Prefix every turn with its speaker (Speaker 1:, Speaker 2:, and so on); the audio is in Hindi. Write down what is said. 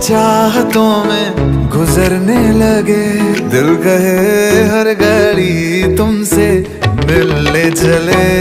Speaker 1: चाहतों में गुजरने लगे। दिल कहे हर घड़ी तुमसे मिलने चले।